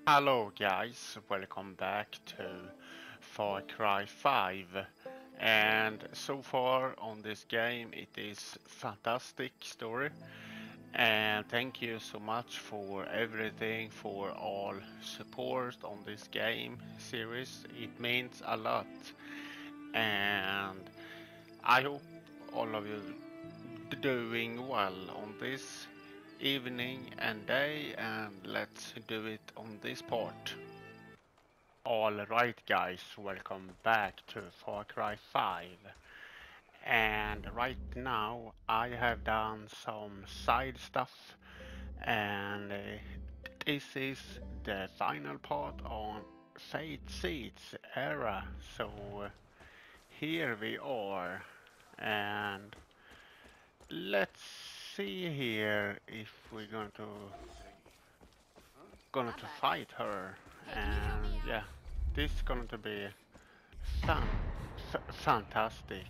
Hello guys, welcome back to Far Cry 5. And so far on this game it is fantastic story, and thank you so much for everything, for all support on this game series. It means a lot, and I hope all of you doing well on this evening and day, and let's do it on this part. Alright guys, welcome back to Far Cry 5. And right now I have done some side stuff, and this is the final part on Fate Seeds era. So here we are, and let's see here if we're going to fight her. And yeah, this is going to be fan fantastic,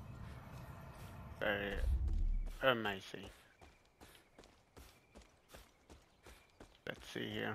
very amazing. Let's see here.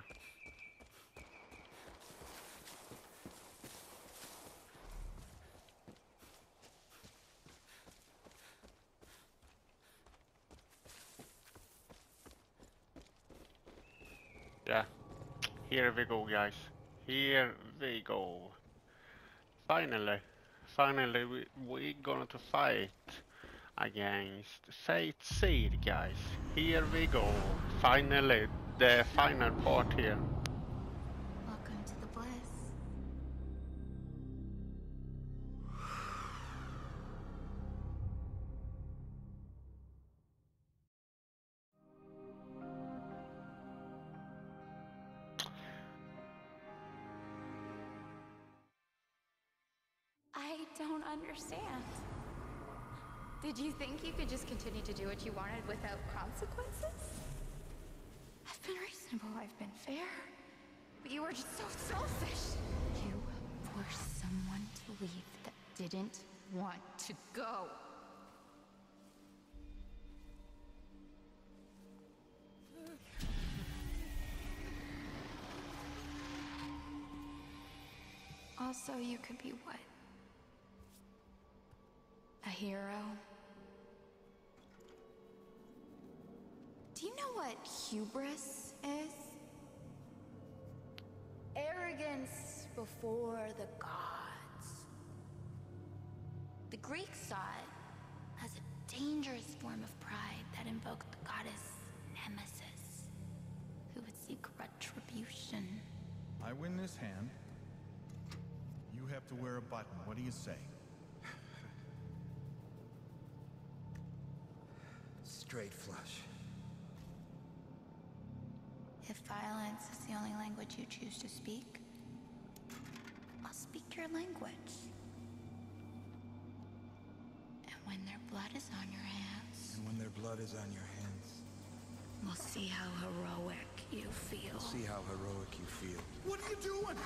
Yeah, here we go guys. Here we go. Finally, we're going to fight against Fate Seed, guys. Here we go. Finally, the final part here. Welcome to the bliss. I don't understand. Did you think you could just continue to do what you wanted without consequences? I've been reasonable, I've been fair. But you were just so selfish. You forced someone to leave that didn't want to go. Also, you could be what? A hero? Do you know what hubris is? Arrogance before the gods. The Greeks saw it as a dangerous form of pride that invoked the goddess Nemesis, who would seek retribution. I win this hand. You have to wear a button. What do you say? Straight flush. If violence is the only language you choose to speak, I'll speak your language. And when their blood is on your hands, And when their blood is on your hands, we'll see how heroic you feel. we'll see how heroic you feel. What are you doing?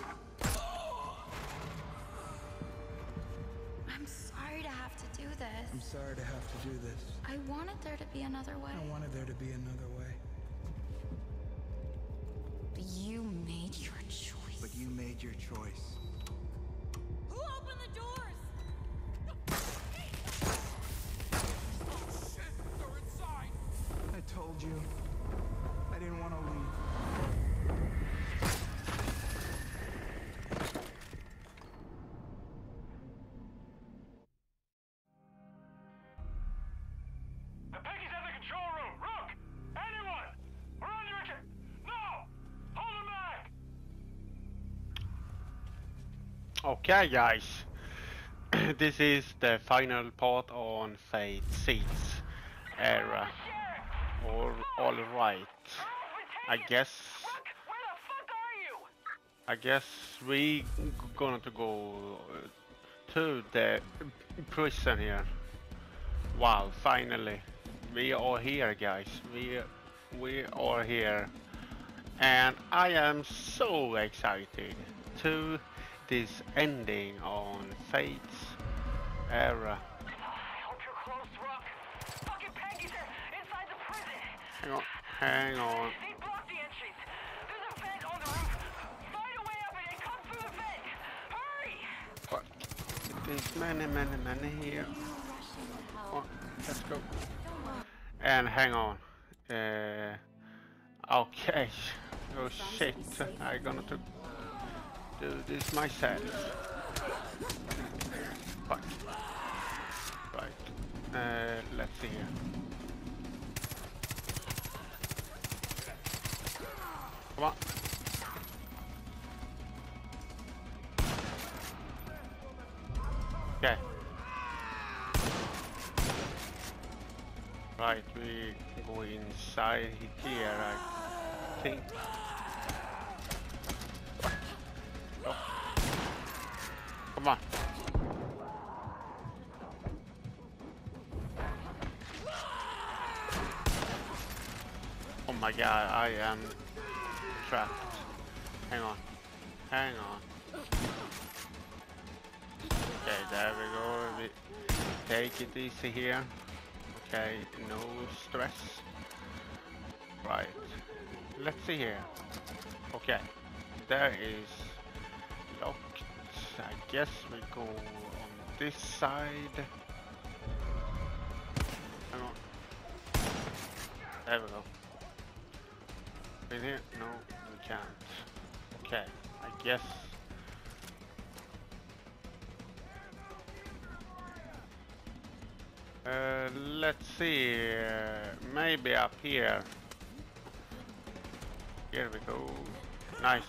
I'm sorry to have to do this. I'm sorry to have to do this. I wanted there to be another way. I wanted there to be another way. But you made your choice. But you made your choice. Who opened the doors? Oh shit! They're inside! I told you. I didn't want to leave. The Peggy's in the control room! Rook! Anyone! We're under attack! No! Hold him back! Okay, guys. This is the final part on Fate Seeds era. Alright. I guess Where the fuck are you? I guess we gonna to go to the prison here. Wow, finally. We are here, guys. We are here. And I am so excited to this ending on Fate's era. I hope you're close, Rook. Fucking Peggy's inside the prison. Hang on. They blocked the entries. There's a vent on the roof. There's many here. Oh, let's go. And hang on. Okay. Oh shit, I'm gonna do this myself. Fuck. Right. Let's see here. Come on. Okay. Right, we go inside here, I think. Oh. Come on. Oh my god, I am trapped. Hang on. Hang on. Okay, there we go. We take it easy here. Okay, no stress. Right. Let's see here. Okay. There is locked. I guess we go on this side. Hang on. There we go. In here? No, we can't. Okay, I guess. Let's see. Maybe up here. Here we go. Nice.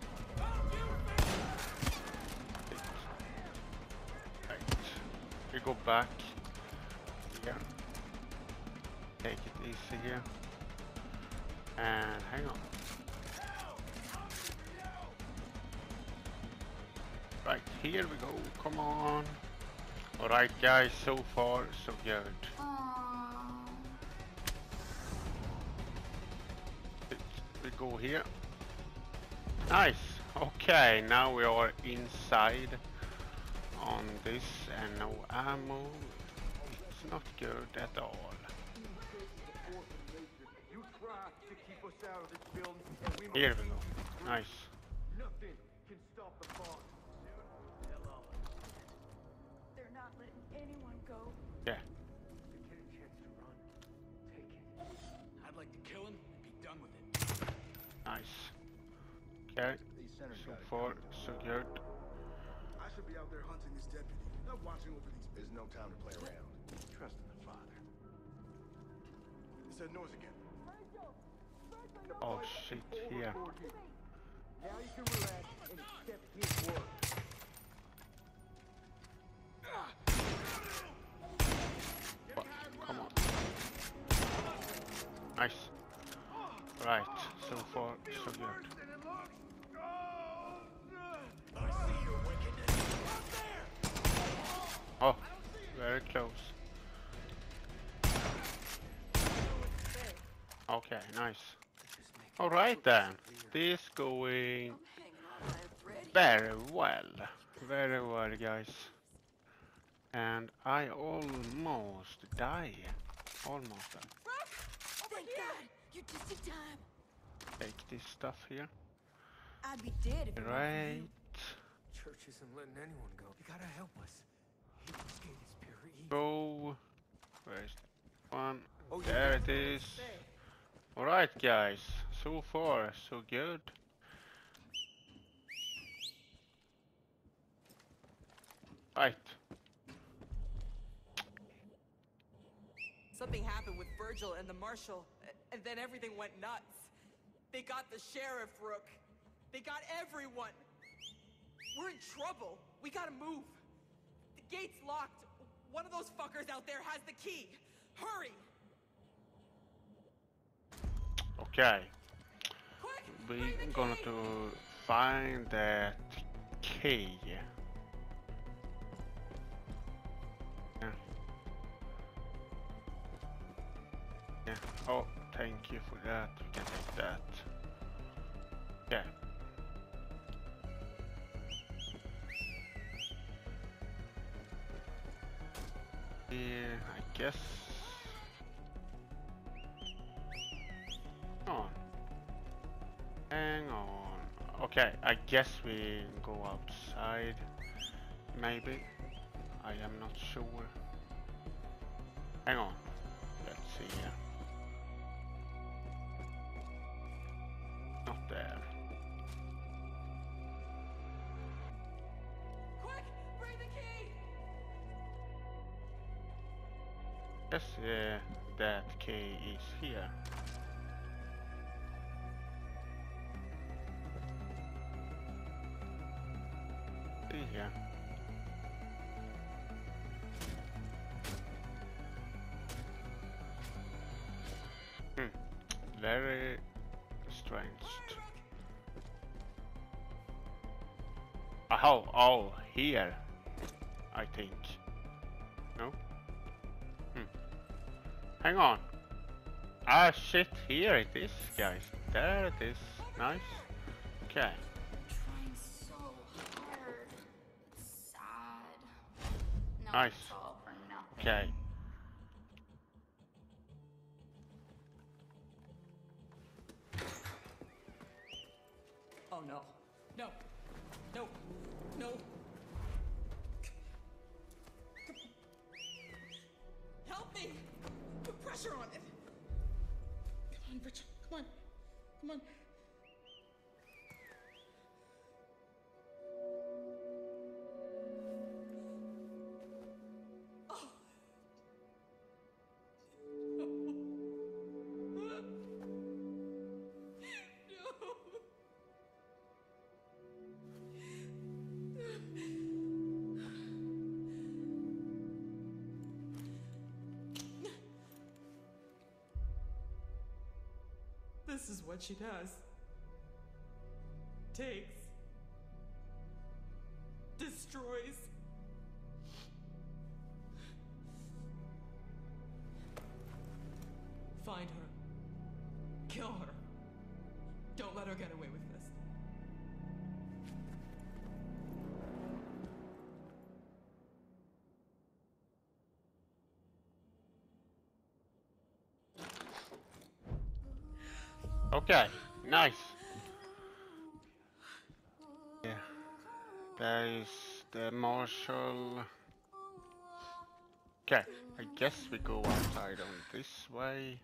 Right. We go back here. Take it easy here. And hang on. Right, here we go. Come on. Alright guys, so far so good. We go here. Nice. Okay, now we are inside on this and no ammo. It's not good at all. Here we go. Nice. Nothing can stop the bond. They're not letting anyone go. Yeah. You get a chance to run, take it. I'd like to kill him and be done with it. Nice. Okay. So far, so good. I should be out there hunting this deputy, not watching over these. There's no time to play around. Trust in the Father. It's that noise again. Oh shit, here. Now you can relax and accept his word. Come on. Nice. Right, so far, so good. Oh, very close. Okay, nice. Alright then, this going very well. Very well, guys. And I almost die. Almost die. Thank God, you're just in time. Take this stuff here. I'd be dead if it wasn't Right. you. Church isn't letting anyone go. You gotta help us. His gate is pure evil. Go. Where's that one? There it is. Alright guys, so far so good. Right. Something happened with Virgil and the marshal, and then everything went nuts. They got the sheriff, Rook. They got everyone. We're in trouble. We gotta move. The gate's locked. One of those fuckers out there has the key. Hurry! Okay. Quick! We're bring the gonna key! to find that key. Yeah. Yeah. Oh, thank you for that. We can take that. Yeah. Here, I guess. On. Hang on. Okay, I guess we go outside. Maybe. I am not sure. Hang on. Let's see here. Not there. Quick, bring the key! Yes, that key is here. See here. Very strange. Oh, here, I think. No? Hang on. Ah, shit, here it is, guys. There it is. Nice. Okay. Trying so hard. It's sad. No, Nice. it's all for nothing. Okay. Oh no. No. No. No. Help me! Put pressure on it! Come on, Richard. Come on. Come on. Oh. This is what she does. Takes. Destroys. Find her. Kill her. Don't let her get away with this. Okay, nice. Yeah. There is the marshal. Okay, I guess we go outside on this way.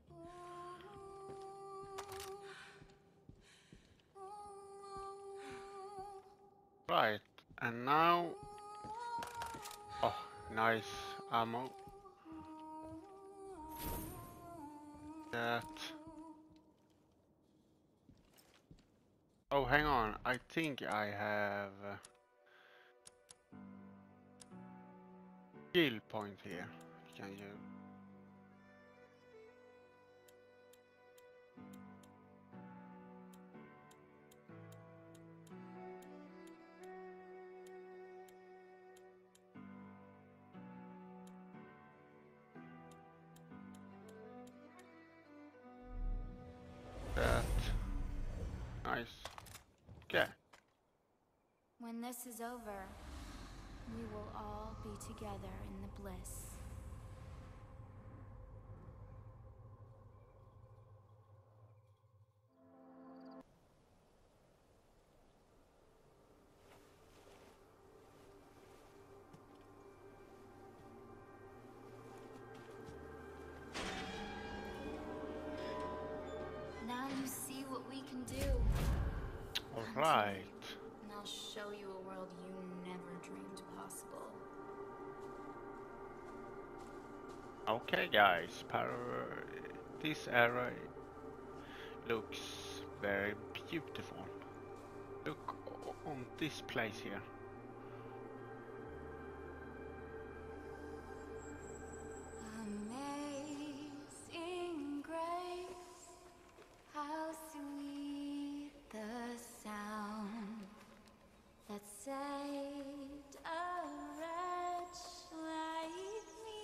Right, and now... Oh, nice ammo. That... Oh, hang on. I think I have skill point here. Can you? That. Nice. Okay. When this is over, we will all be together in the bliss. Now you see what we can do. All right. And I'll show you a world you never dreamed possible. Okay, guys. This area looks very beautiful. Look on this place here. Amazing grace, how sweet the sound that saved a wretch like me.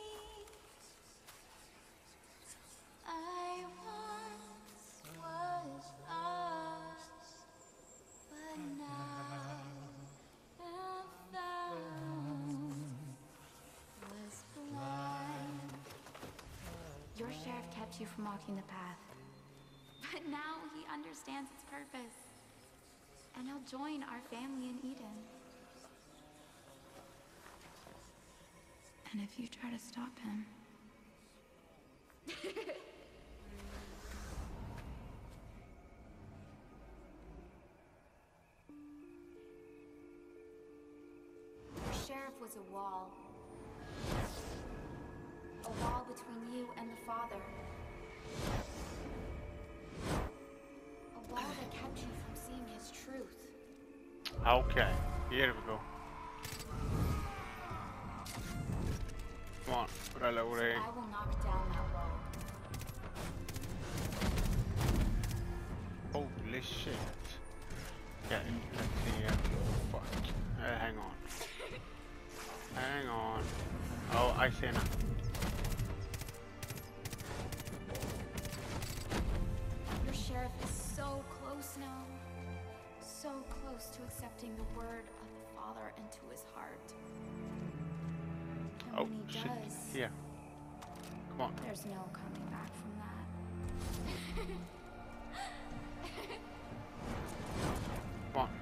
I once was lost, but now am found. Was blind. Your sheriff kept you from walking the path, but now he understands its purpose, and he'll join our family in Eden. And if you try to stop him... The sheriff was a wall. A wall between you and the Father. A wall that kept you from seeing his truth. Okay, here we go. Come on, reloading. I will knock down that wall. Holy shit. Okay, let's see here. Fuck. Hang on. Hang on. Oh, I see now. Your sheriff is so close now. So close to accepting the word of the Father into his heart. And Oh, when he shit. does, Here. Come on. there's no coming back from that. Come on.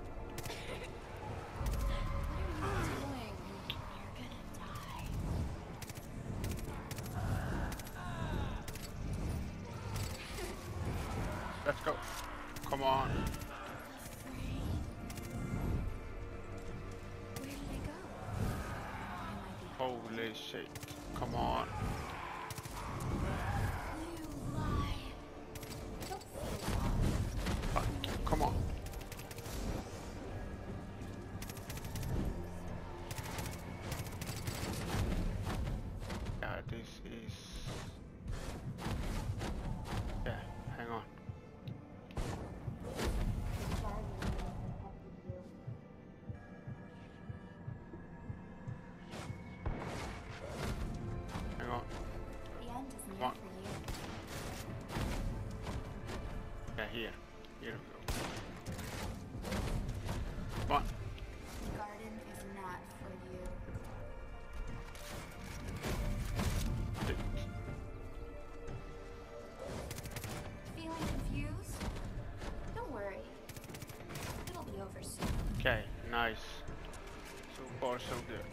What are you doing? You're gonna die. Let's go. Come on. Where did they go? I might be. Holy shit. Come on. You lie. Don't say Fuck. Come on. Yeah, this is... Yeah, hang on. Hang on. the end is Come near on. for you. Yeah, here. Here we go. Come on. The garden is not for you. Shit. Feeling confused? Don't worry. It'll be over soon. Okay, nice. So far, so good.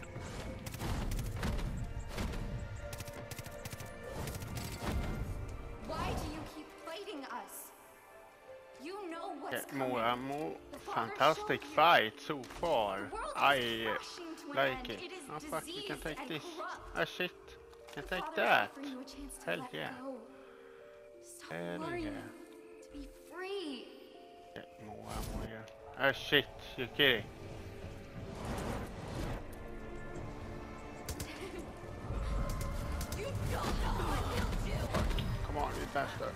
Why do you keep fighting us? You know what's Okay, coming. more The Father fantastic showed you. fight so far. The world is I rushing to an like end. it. It is Oh fuck, we can diseased take and this. corrupt. Ah shit, can The take Father is that. offering you a chance to Hell let yeah. go. Stop Hell worrying. yeah. To be free. Okay, more here. Ah shit, you're kidding. You don't know what he'll do. Come on, you bastard.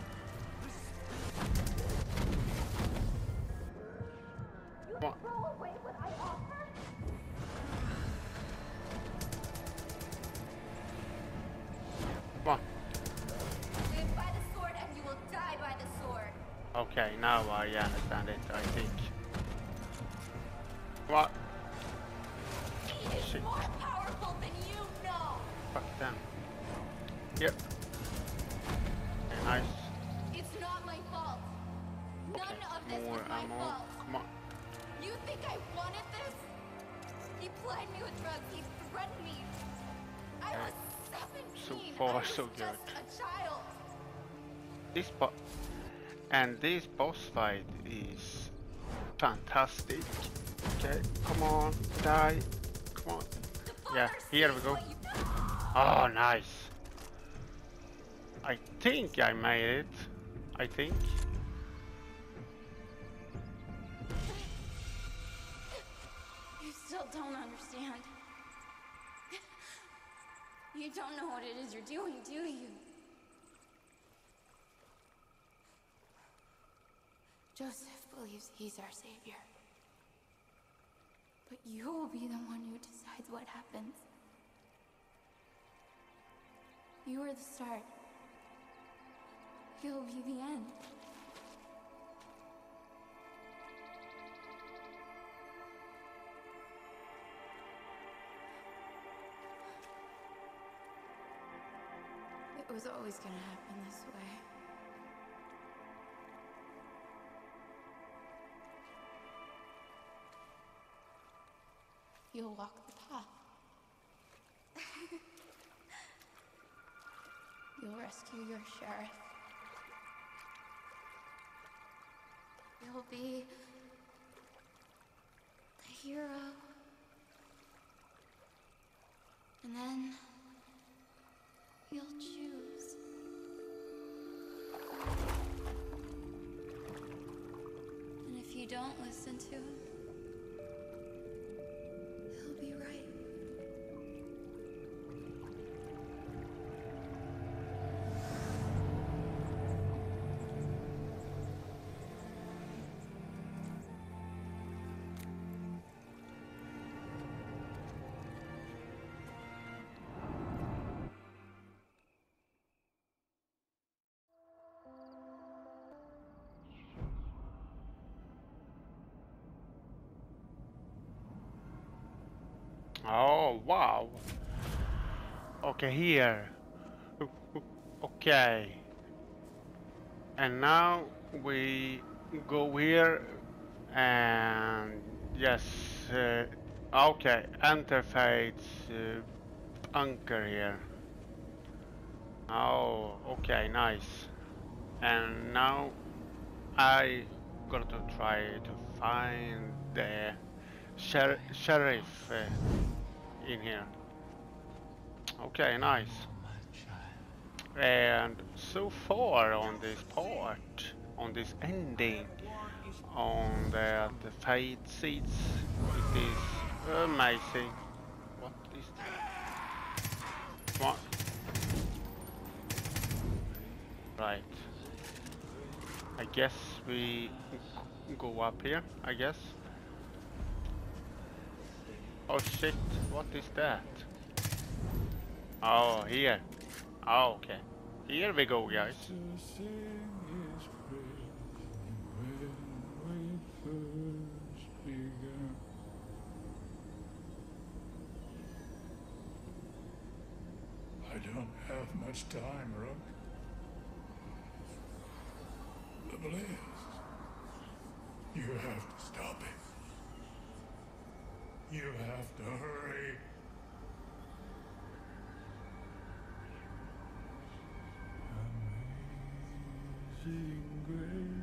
Come on. Throw away what I offer? Come on. Live by the sword and you will die by the sword. Okay, now I understand it, I think. Come on. He is Shit. more powerful than you know. Fuck them. Yep. Okay, nice. It's not my fault. None Okay, of this more was my ammo. fault. Come on. You think I wanted this? He plied me with drugs. He threatened me. I was 17. far, I was so just good. a child. This boss fight is fantastic. Okay, come on, die. Come on. The Yeah, Father here we sees go. what you- Oh, nice. I think I made it. I think. You still don't understand. You don't know what it is you're doing, do you? Joseph believes he's our savior. But you will be the one who decides what happens. You are the start. You'll be the end. It was always gonna happen this way. You'll walk the path. rescue your sheriff. You'll be the hero. And then you'll choose. And if you don't listen to him, he'll be right. Oh, wow. Okay, here. Okay. And now we go here and yes, okay, interface anchor here. Oh, okay, nice. And now I got to try to find the sheriff in here. Okay, nice. And so far on this part, on this ending, on the fate seats, it is amazing. What is that? What? Right. I guess we go up here, I guess. Oh shit, what is that? Oh, here. Oh, okay. Here we go, guys. I don't have much time, Rook. The blaze. You have to stop it. You have to hurry. Amazing grace.